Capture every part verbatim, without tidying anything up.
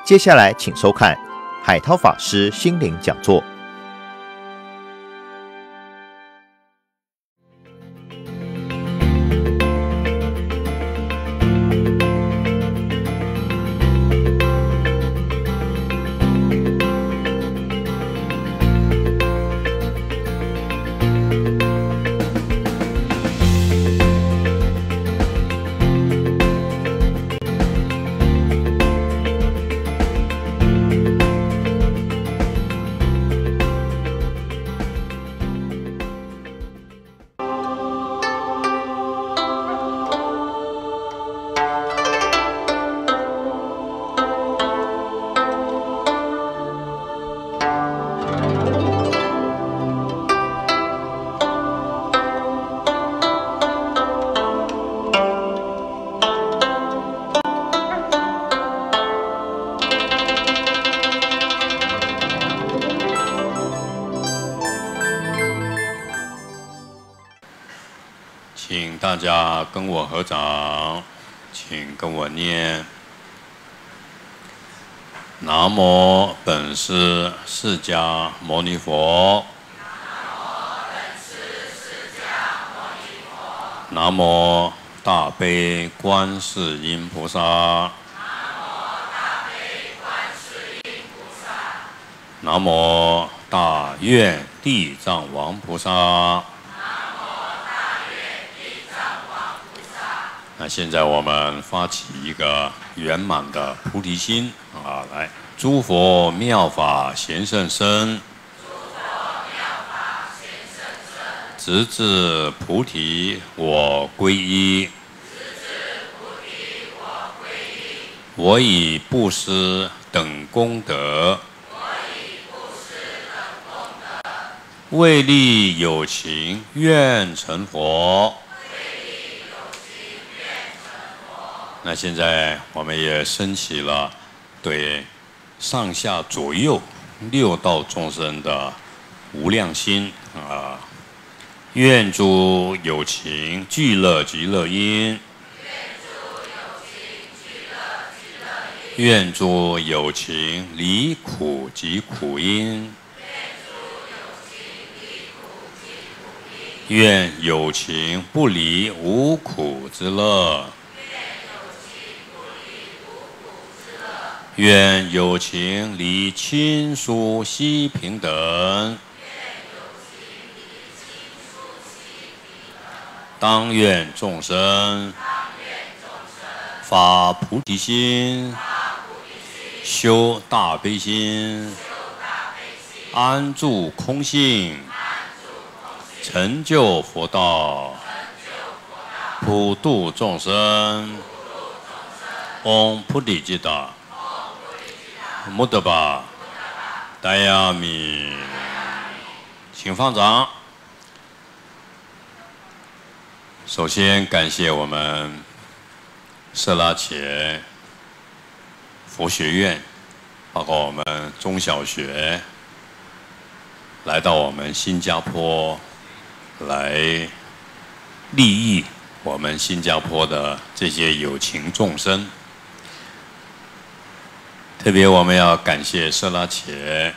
接下来请收看海涛法师心灵讲座。 请大家跟我合掌，请跟我念：南无本师释迦牟尼佛。南无大悲观世音菩萨。南无大愿地藏王菩萨。那现在我们发起一个圆满的菩提心啊，来，诸佛妙法贤圣身，直至菩提我皈依，我以布施等功德，为利有情愿成佛。那现在我们也升起了对上下左右六道众生的无量心啊！愿诸有情俱乐极乐因，愿诸有情离苦极苦因，愿有情不离无苦之乐。愿有情离亲疏悉平等，当愿众生发菩提心，修大悲心，安住空性，成就佛道，普度众生。唵菩提吉达。摩德巴，达雅米，请放掌。首先感谢我们色拉伽佛学院，包括我们中小学，来到我们新加坡来利益我们新加坡的这些有情众生。特别我们要感谢色拉伽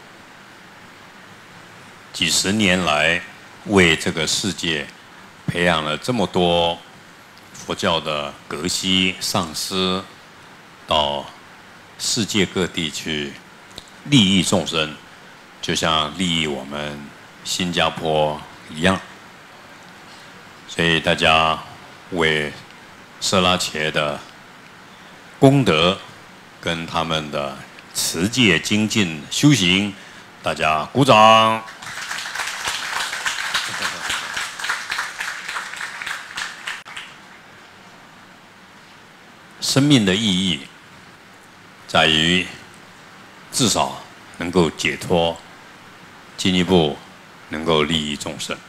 几十年来为这个世界培养了这么多佛教的格西上师，到世界各地去利益众生，就像利益我们新加坡一样。所以大家为色拉伽的功德跟他们的持戒精进修行，大家鼓掌。生命的意义在于至少能够解脱，进一步能够利益众生。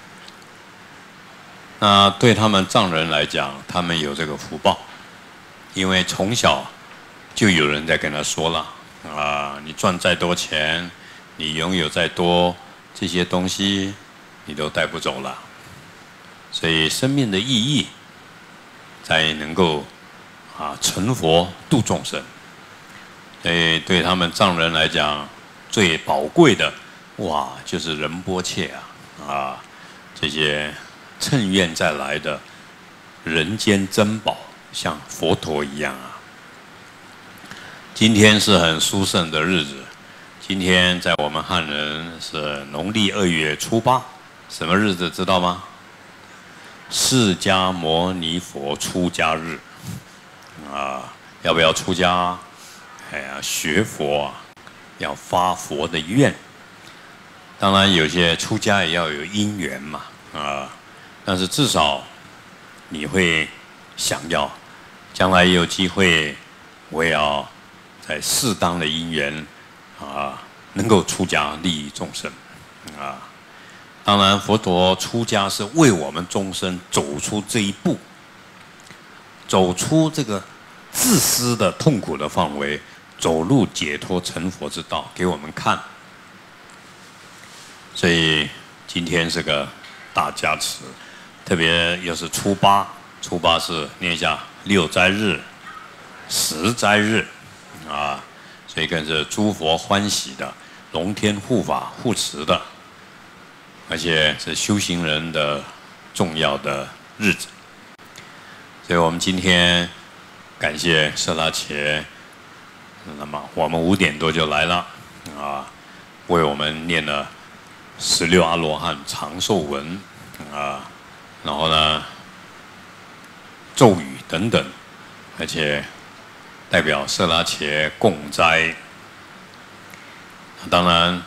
那对他们藏人来讲，他们有这个福报，因为从小就有人在跟他说了啊，你赚再多钱，你拥有再多这些东西，你都带不走了。所以生命的意义在能够啊成佛度众生。 所以对他们藏人来讲，最宝贵的，哇，就是仁波切啊，啊，这些趁愿再来的人间珍宝，像佛陀一样啊。今天是很殊胜的日子，今天在我们汉人是农历二月初八，什么日子知道吗？释迦牟尼佛出家日啊，要不要出家？哎呀，学佛啊，要发佛的愿。当然，有些出家也要有因缘嘛，啊，但是至少你会想要，将来有机会，我也要在适当的因缘啊，能够出家利益众生啊。当然，佛陀出家是为我们众生走出这一步，走出这个自私的痛苦的范围。走入解脱成佛之道给我们看，所以今天是个大加持，特别又是初八，初八是念一下六斋日、十斋日啊，所以更是诸佛欢喜的、龙天护法护持的，而且是修行人的重要的日子。所以我们今天感谢舍拉伽。那么我们五点多就来了，啊，为我们念了十六阿罗汉长寿文，啊，然后呢，咒语等等，而且代表舍拉伽供斋。当然，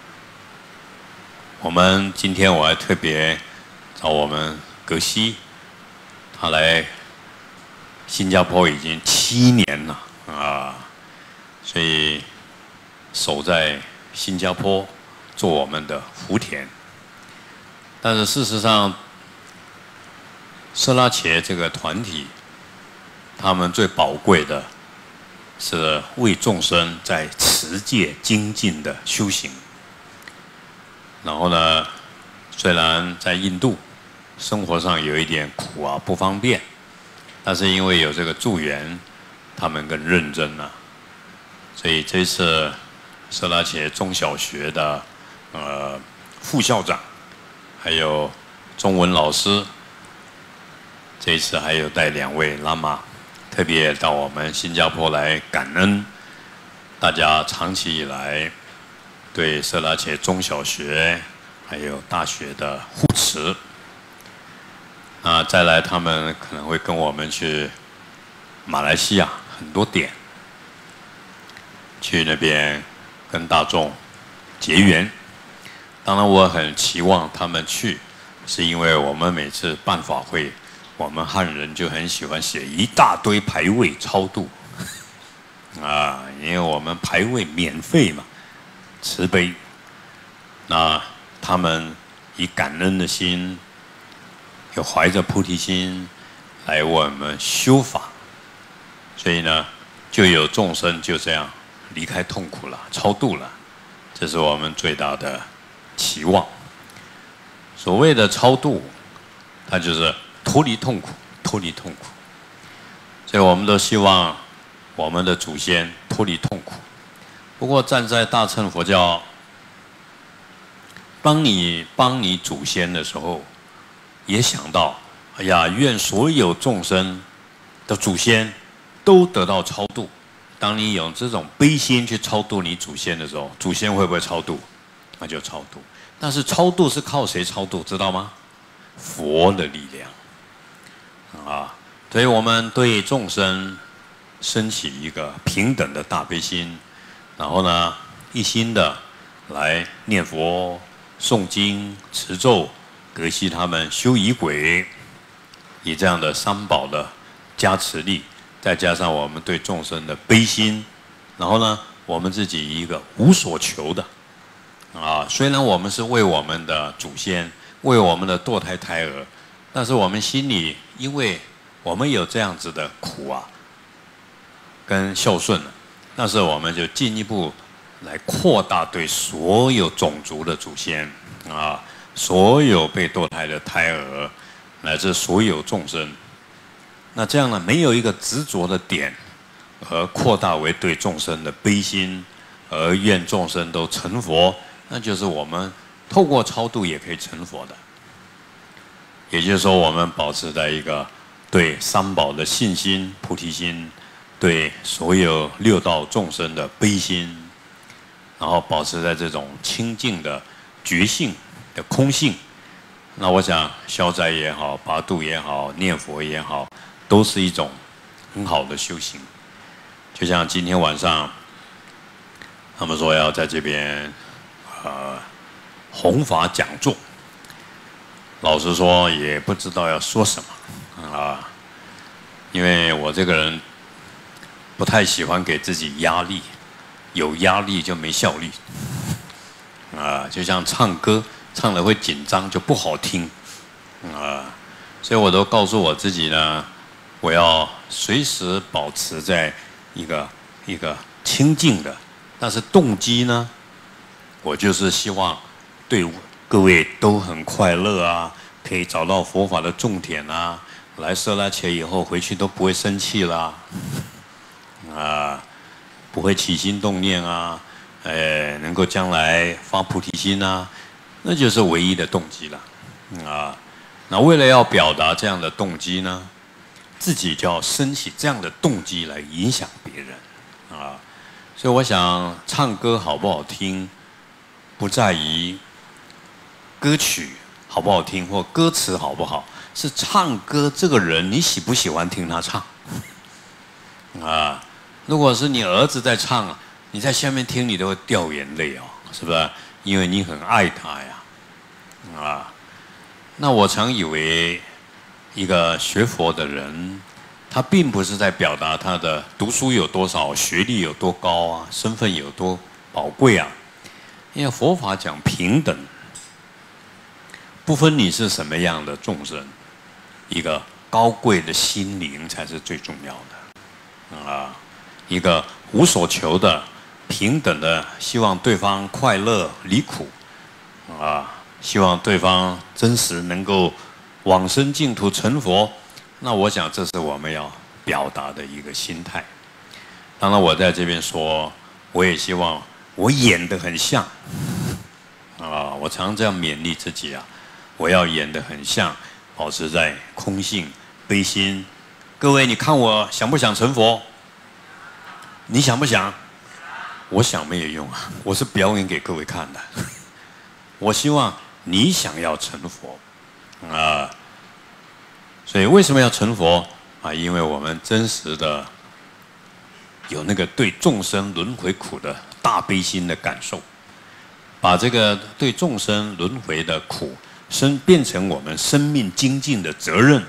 我们今天我还特别找我们格西，他来新加坡已经七年了，啊。所以守在新加坡做我们的福田，但是事实上，舍拉伽这个团体，他们最宝贵的是为众生在持戒精进的修行。然后呢，虽然在印度生活上有一点苦啊不方便，但是因为有这个助缘，他们更认真了、啊。所以这次舍拉伽中小学的呃副校长，还有中文老师，这一次还有带两位喇嘛，特别到我们新加坡来感恩大家长期以来对舍拉伽中小学还有大学的护持。啊，再来他们可能会跟我们去马来西亚很多点。去那边跟大众结缘，当然我很期望他们去，是因为我们每次办法会，我们汉人就很喜欢写一大堆牌位超度，啊，因为我们牌位免费嘛，慈悲，那他们以感恩的心，有怀着菩提心来为我们修法，所以呢，就有众生就这样。离开痛苦了，超度了，这是我们最大的期望。所谓的超度，它就是脱离痛苦，脱离痛苦。所以我们都希望我们的祖先脱离痛苦。不过站在大乘佛教，当你帮你祖先的时候，也想到，哎呀，愿所有众生的祖先都得到超度。当你有这种悲心去超度你祖先的时候，祖先会不会超度？那就超度。但是超度是靠谁超度？知道吗？佛的力量啊！所以我们对众生升起一个平等的大悲心，然后呢，一心的来念佛、诵经、持咒，格西他们修仪轨，以这样的三宝的加持力。再加上我们对众生的悲心，然后呢，我们自己一个无所求的，啊，虽然我们是为我们的祖先，为我们的堕胎胎儿，但是我们心里，因为我们有这样子的苦啊，跟孝顺，那时候我们就进一步来扩大对所有种族的祖先啊，所有被堕胎的胎儿，乃至所有众生。那这样呢，没有一个执着的点， 而扩大为对众生的悲心，而愿众生都成佛，那就是我们透过超度也可以成佛的。也就是说，我们保持在一个对三宝的信心、菩提心，对所有六道众生的悲心，然后保持在这种清净的觉性的空性。那我想消灾也好，拔度也好，念佛也好，都是一种很好的修行。就像今天晚上，他们说要在这边呃弘法讲座，老实说也不知道要说什么啊，因为我这个人不太喜欢给自己压力，有压力就没效率啊，就像唱歌。唱了会紧张，就不好听，啊，所以我都告诉我自己呢，我要随时保持在一个一个清净的，但是动机呢，我就是希望对各位都很快乐啊，可以找到佛法的重点啊，来舍拉切以后回去都不会生气啦，啊，不会起心动念啊，呃，能够将来发菩提心啊。那就是唯一的动机了，啊，那为了要表达这样的动机呢，自己就要升起这样的动机来影响别人，啊，所以我想唱歌好不好听，不在于歌曲好不好听或歌词好不好，是唱歌这个人你喜不喜欢听他唱，啊，如果是你儿子在唱，你在下面听你都会掉眼泪哦，是不是？因为你很爱他呀，啊，那我常以为一个学佛的人，他并不是在表达他的读书有多少、学历有多高啊、身份有多宝贵啊，因为佛法讲平等，不分你是什么样的众生，一个高贵的心灵才是最重要的，啊，一个无所求的。平等的希望对方快乐离苦，啊，希望对方真实能够往生净土成佛，那我想这是我们要表达的一个心态。当然我在这边说，我也希望我演得很像，啊，我常这样勉励自己啊，我要演得很像，保持在空性悲心。各位，你看我想不想成佛？你想不想？我想没有用啊，我是表演给各位看的。我希望你想要成佛，啊，所以为什么要成佛啊？因为我们真实的有那个对众生轮回苦的大悲心的感受，把这个对众生轮回的苦生变成我们生命精进的责任。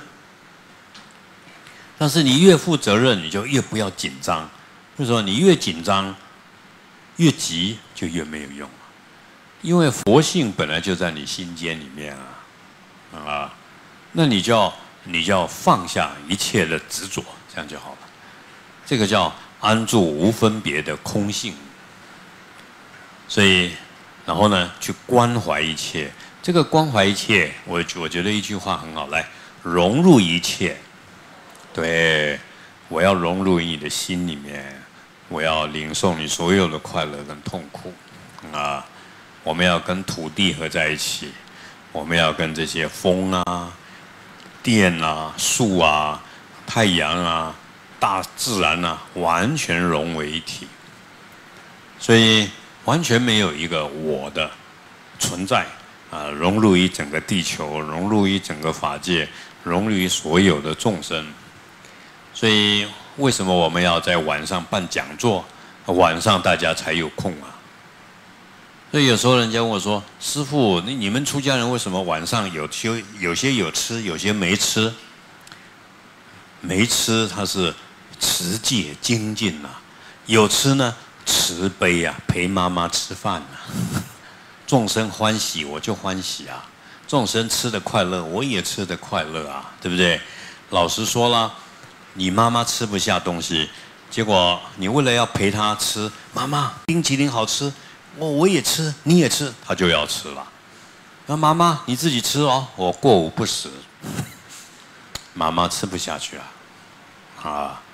但是你越负责任，你就越不要紧张。就是说，你越紧张。越急就越没有用，因为佛性本来就在你心间里面啊，啊，那你就要你就要放下一切的执着，这样就好了。这个叫安住无分别的空性。所以，然后呢，去关怀一切。这个关怀一切，我我觉得一句话很好，来融入一切。对，我要融入你的心里面。我要领受你所有的快乐跟痛苦，啊，我们要跟土地合在一起，我们要跟这些风啊、电啊、树啊、太阳啊、大自然啊，完全融为一体。所以完全没有一个我的存在啊，融入于整个地球，融入于整个法界，融入于所有的众生。所以。为什么我们要在晚上办讲座？晚上大家才有空啊。所以有时候人家问我说：“师父，你你们出家人为什么晚上有修？有些有吃，有些没吃？没吃他是持戒精进呐、啊，有吃呢慈悲啊，陪妈妈吃饭啊。众生欢喜我就欢喜啊，众生吃的快乐我也吃的快乐啊，对不对？老实说了。”你妈妈吃不下东西，结果你为了要陪她吃，妈妈冰淇淋好吃，我我也吃，你也吃，她就要吃了。那妈妈你自己吃哦，我过午不食。妈妈吃不下去啊，啊，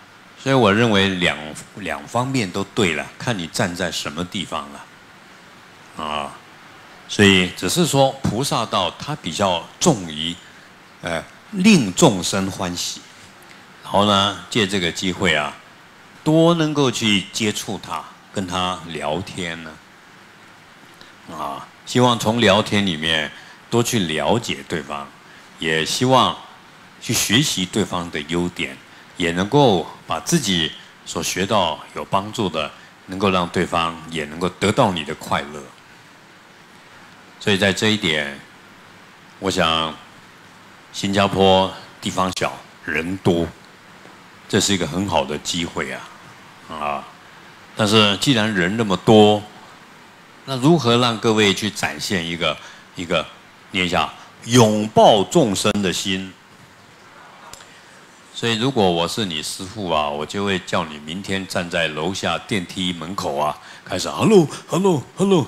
所以我认为两两方面都对了，看你站在什么地方了，啊，所以只是说菩萨道它比较重于，呃，令众生欢喜，然后呢，借这个机会啊，多能够去接触他，跟他聊天呢，啊，希望从聊天里面多去了解对方，也希望去学习对方的优点。也能够把自己所学到有帮助的，能够让对方也能够得到你的快乐。所以在这一点，我想新加坡地方小人多，这是一个很好的机会啊，啊！但是既然人那么多，那如何让各位去展现一个一个念一下拥抱众生的心？所以，如果我是你师父啊，我就会叫你明天站在楼下电梯门口啊，开始 hello hello hello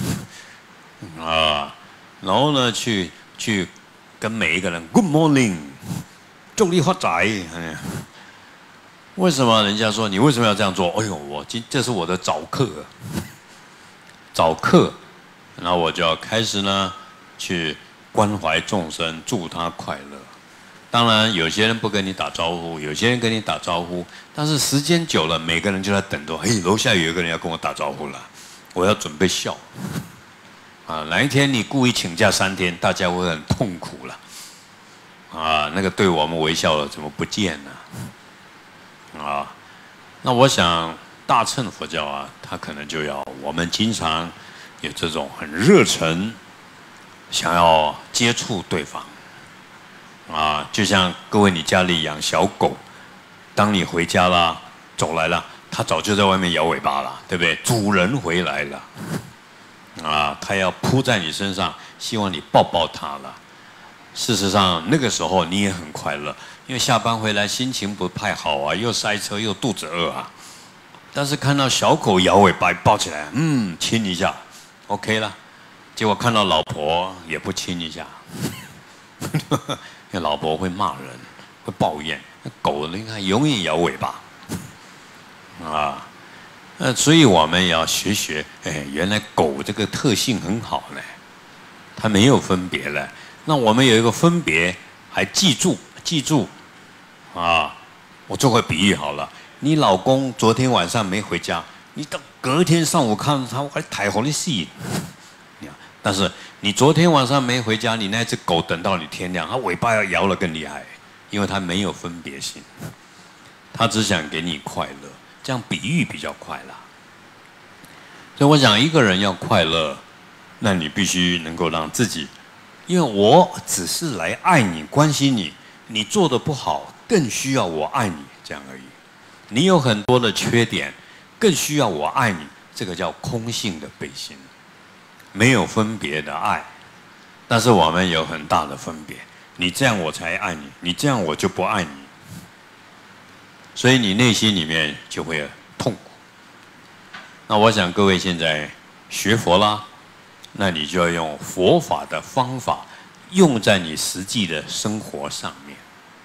啊，然后呢，去去跟每一个人 good morning， 祝你发财。哎，为什么人家说你为什么要这样做？哎呦，我今这是我的早课，早课，然后我就要开始呢，去关怀众生，祝他快乐。当然，有些人不跟你打招呼，有些人跟你打招呼，但是时间久了，每个人就在等着，嘿，楼下有一个人要跟我打招呼了，我要准备笑。啊，哪一天你故意请假三天，大家会很痛苦了。啊，那个对我们微笑的怎么不见呢？啊，那我想大乘佛教啊，它可能就要我们经常有这种很热忱，想要接触对方。啊，就像各位你家里养小狗，当你回家啦，走来了，它早就在外面摇尾巴了，对不对？主人回来了，啊，它要扑在你身上，希望你抱抱它了。事实上，那个时候你也很快乐，因为下班回来心情不太好啊，又塞车又肚子饿啊。但是看到小狗摇尾巴，抱起来，嗯，亲一下 ，OK 了。结果看到老婆也不亲一下。因为老婆会骂人，会抱怨，狗你看永远摇尾巴，啊，呃，所以我们也要学学，哎，原来狗这个特性很好呢，它没有分别了。那我们有一个分别，还记住记住，啊，我做个比喻好了，你老公昨天晚上没回家，你到隔天上午看到他，还太好的戏。但是你昨天晚上没回家，你那只狗等到你天亮，它尾巴要摇得更厉害，因为它没有分别心，它只想给你快乐，这样比喻比较快啦。所以我想，一个人要快乐，那你必须能够让自己，因为我只是来爱你、关心你，你做得不好，更需要我爱你，这样而已。你有很多的缺点，更需要我爱你，这个叫空性的悲心。没有分别的爱，但是我们有很大的分别。你这样我才爱你，你这样我就不爱你，所以你内心里面就会痛苦。那我想各位现在学佛啦，那你就要用佛法的方法用在你实际的生活上面。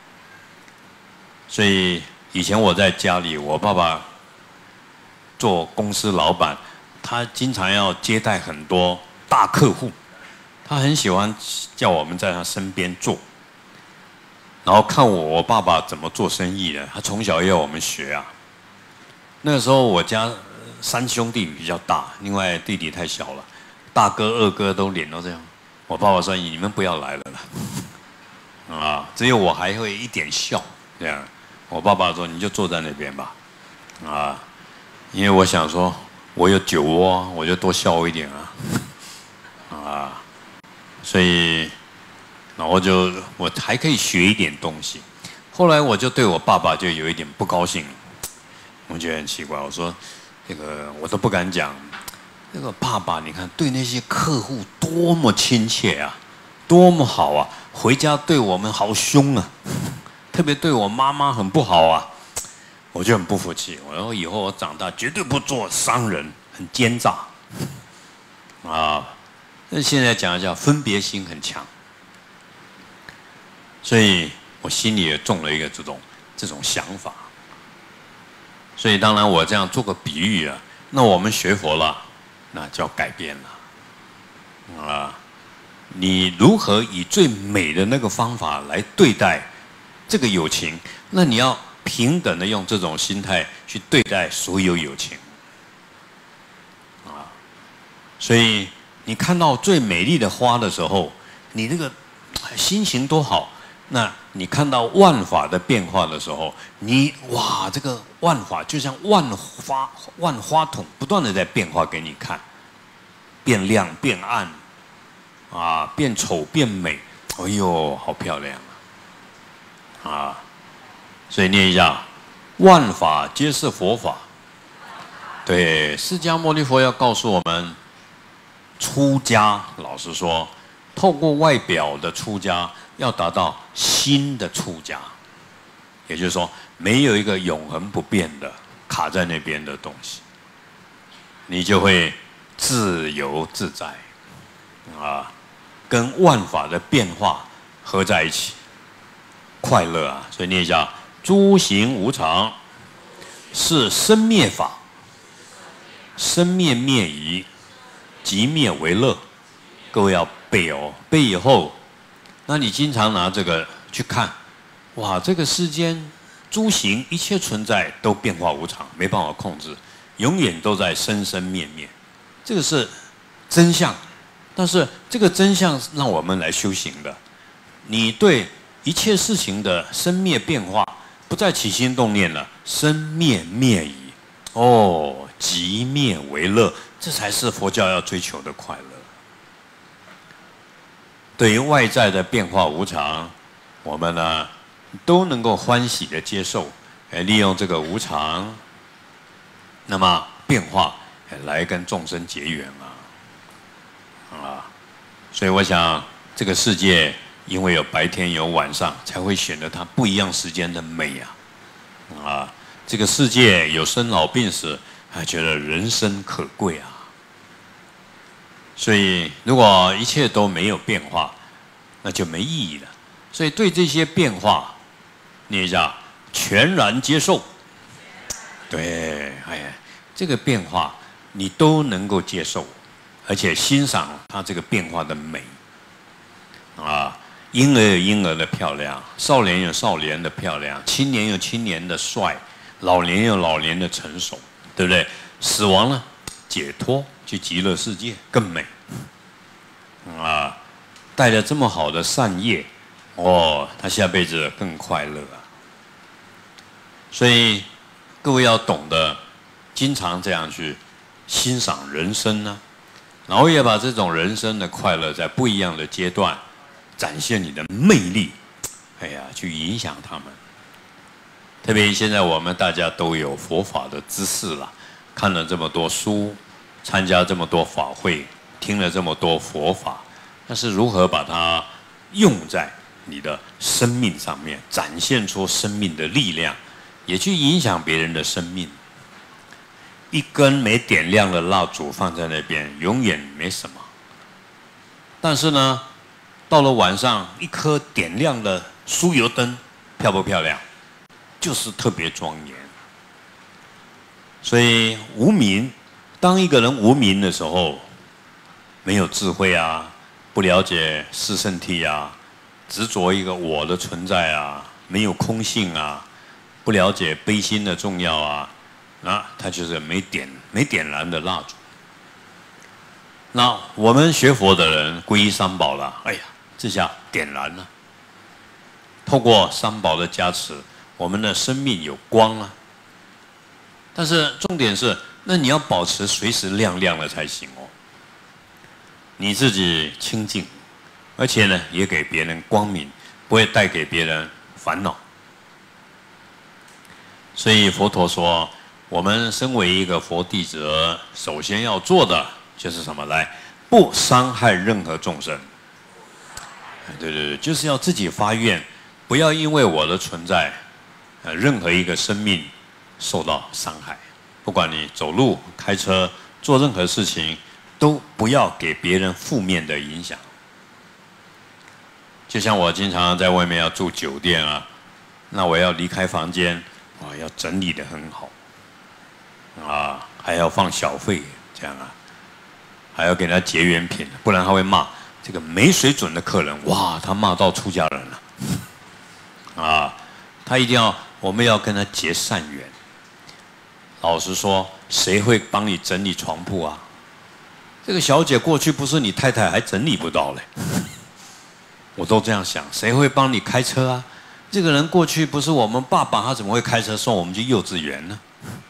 所以以前我在家里，我爸爸做公司老板。他经常要接待很多大客户，他很喜欢叫我们在他身边坐，然后看我我爸爸怎么做生意的。他从小要我们学啊。那个时候我家三兄弟比较大，另外弟弟太小了，大哥二哥都脸都这样。我爸爸说：“你们不要来了啦。”啊，只有我还会一点笑这样。我爸爸说：“你就坐在那边吧。”啊，因为我想说。我有酒窝，我就多笑一点啊，啊，所以，然后就我还可以学一点东西。后来我就对我爸爸就有一点不高兴，我觉得很奇怪。我说，这个我都不敢讲，那个爸爸，你看对那些客户多么亲切啊，多么好啊，回家对我们好凶啊，特别对我妈妈很不好啊。我就很不服气，我说以后我长大绝对不做商人，很奸诈，啊！那现在讲叫分别心很强，所以我心里也种了一个这种这种想法， 所以当然我这样做个比喻啊，那我们学佛了，那就要改变了啊！你如何以最美的那个方法来对待这个友情？那你要平等的用这种心态去对待所有友情啊！所以你看到最美丽的花的时候，你那个心情多好。那你看到万法的变化的时候，你哇，这个万法就像万花万花筒，不断的在变化给你看，变亮变暗，啊，变丑变美，哎呦，好漂亮啊！啊，所以念一下，万法皆是佛法。对，释迦牟尼佛要告诉我们，出家，老实说，透过外表的出家。要达到心的出家，也就是说，没有一个永恒不变的卡在那边的东西，你就会自由自在，啊，跟万法的变化合在一起，快乐啊！所以念一下：诸行无常，是生灭法，生灭灭已，即灭为乐。各位要背哦，背以后。那你经常拿这个去看，哇，这个世间诸行一切存在都变化无常，没办法控制，永远都在生生灭灭，这个是真相。但是这个真相让我们来修行的，你对一切事情的生灭变化不再起心动念了，生灭灭已，哦，即灭为乐，这才是佛教要追求的快乐。对于外在的变化无常，我们呢都能够欢喜的接受，哎，利用这个无常，那么变化来跟众生结缘啊，啊，所以我想这个世界因为有白天有晚上，才会显得它不一样时间的美啊，啊，这个世界有生老病死，还觉得人生可贵啊。所以，如果一切都没有变化，那就没意义了。所以，对这些变化，念一下全然接受。对，哎呀，这个变化你都能够接受，而且欣赏它这个变化的美。啊，婴儿有婴儿的漂亮，少年有少年的漂亮，青年有青年的帅，老年有老年的成熟，对不对？死亡呢，解脱。去极乐世界更美啊！带着这么好的善业，哦，他下辈子更快乐啊！所以各位要懂得经常这样去欣赏人生呢、啊，然后也把这种人生的快乐在不一样的阶段展现你的魅力，哎呀，去影响他们。特别现在我们大家都有佛法的知识了，看了这么多书。参加这么多法会，听了这么多佛法，但是如何把它用在你的生命上面，展现出生命的力量，也去影响别人的生命。一根没点亮的蜡烛放在那边，永远没什么。但是呢，到了晚上，一颗点亮的酥油灯，漂不漂亮？就是特别庄严。所以无明。当一个人无明的时候，没有智慧啊，不了解四圣谛啊，执着一个我的存在啊，没有空性啊，不了解悲心的重要啊，那他就是没点没点燃的蜡烛。那我们学佛的人皈依三宝了，哎呀，这下点燃了。透过三宝的加持，我们的生命有光了。但是重点是。那你要保持随时亮亮的才行哦。你自己清净，而且呢，也给别人光明，不会带给别人烦恼。所以佛陀说，我们身为一个佛弟子，首先要做的就是什么？来，不伤害任何众生。对对对，就是要自己发愿，不要因为我的存在，呃，任何一个生命受到伤害。不管你走路、开车、做任何事情，都不要给别人负面的影响。就像我经常在外面要住酒店啊，那我要离开房间，啊，要整理得很好， 还要放小费，这样啊，还要给他结缘品，不然他会骂这个没水准的客人。哇，他骂到出家人了，啊，他一定要，我们要跟他结善缘。老实说，谁会帮你整理床铺啊？这个小姐过去不是你太太，还整理不到嘞。我都这样想，谁会帮你开车啊？这个人过去不是我们爸爸，他怎么会开车送我们去幼稚园呢？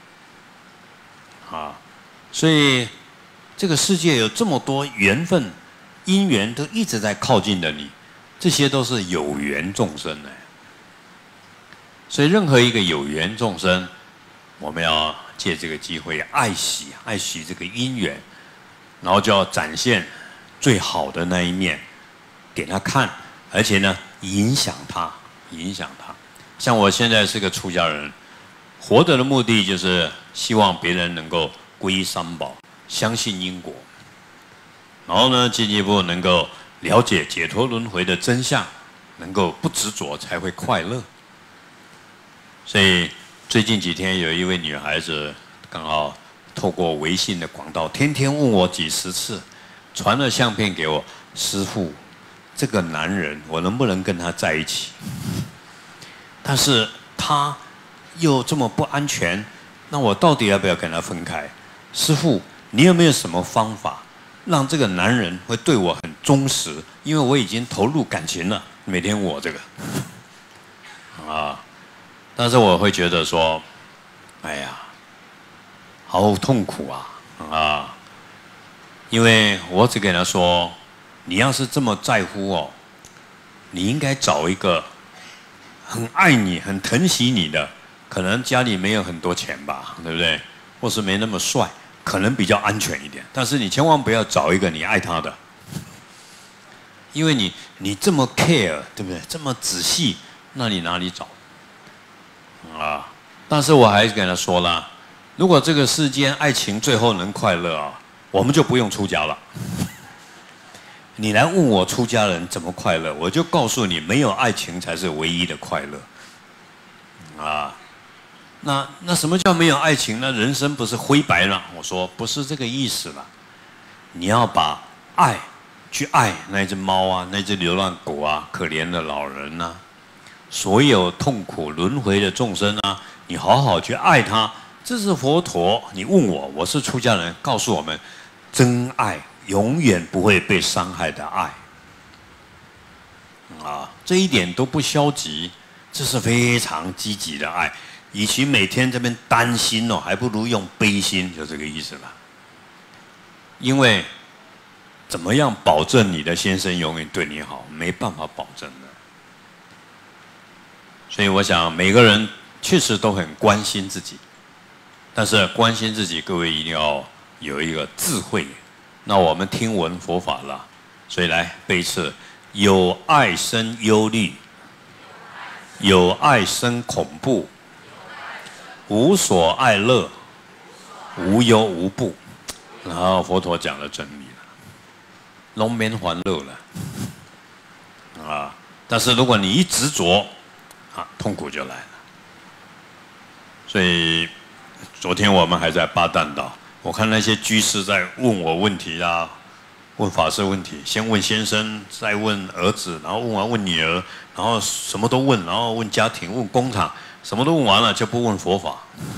啊，所以这个世界有这么多缘分、因缘，都一直在靠近着你，这些都是有缘众生呢。所以任何一个有缘众生，我们要借这个机会爱惜爱惜这个因缘，然后就要展现最好的那一面给他看，而且呢影响他，影响他。像我现在是个出家人，活着的目的就是希望别人能够皈依三宝，相信因果，然后呢进一步能够了解解脱轮回的真相，能够不执着才会快乐。所以最近几天有一位女孩子刚好透过微信的广道，天天问我几十次，传了相片给我，师父，这个男人我能不能跟他在一起？但是他又这么不安全，那我到底要不要跟他分开？师父，你有没有什么方法让这个男人会对我很忠实？因为我已经投入感情了，每天问我这个啊。但是我会觉得说，哎呀，好痛苦啊啊！因为我只给他说，你要是这么在乎哦，你应该找一个很爱你、很疼惜你的，可能家里没有很多钱吧，对不对？或是没那么帅，可能比较安全一点。但是你千万不要找一个你爱他的，因为你你这么 care， 对不对？这么仔细，那你哪里找？啊！但是我还是跟他说了，如果这个世间爱情最后能快乐啊，我们就不用出家了。你来问我出家人怎么快乐，我就告诉你，没有爱情才是唯一的快乐。啊，那那什么叫没有爱情呢？人生不是灰白了？我说不是这个意思了。你要把爱去爱那只猫啊，那只流浪狗啊，可怜的老人啊。所有痛苦轮回的众生啊，你好好去爱他，这是佛陀。你问我，我是出家人，告诉我们，真爱永远不会被伤害的爱，啊，这一点都不消极，这是非常积极的爱。与其每天这边担心哦，还不如用悲心，就这个意思了。因为怎么样保证你的先生永远对你好，没办法保证的。所以我想每个人确实都很关心自己，但是关心自己，各位一定要有一个智慧。那我们听闻佛法了，所以来背一次：有爱生忧虑，有爱生恐怖，无所爱乐，无忧无怖。然后佛陀讲了真理了，龙免欢乐了啊！但是如果你一执着，啊，痛苦就来了。所以昨天我们还在巴旦岛，我看那些居士在问我问题啊，问法师问题，先问先生，再问儿子，然后问完问女儿，然后什么都问，然后问家庭，问工厂，什么都问完了就不问佛法。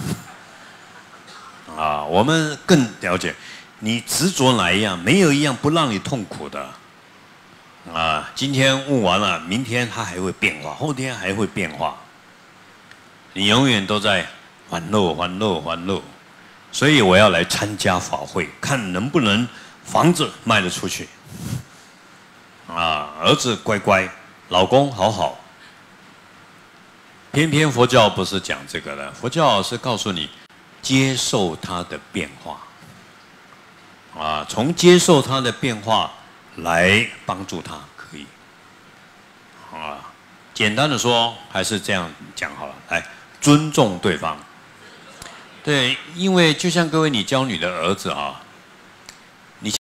啊，我们更了解，你执着哪一样，没有一样不让你痛苦的。啊，今天问完了，明天它还会变化，后天还会变化。你永远都在欢乐、欢乐、欢乐。所以我要来参加法会，看能不能房子卖得出去。啊，儿子乖乖，老公好好。偏偏佛教不是讲这个的，佛教是告诉你接受它的变化。啊，从接受它的变化来帮助他，可以啊。简单的说，还是这样讲好了。来，尊重对方。对，因为就像各位你教你的儿子啊，